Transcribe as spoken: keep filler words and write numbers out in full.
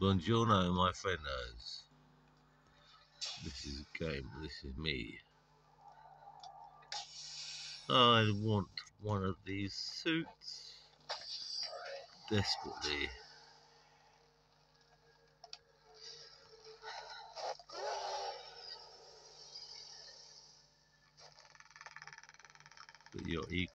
Buongiorno, my friends. This is a game. This is me. I want one of these suits desperately. But you're equal.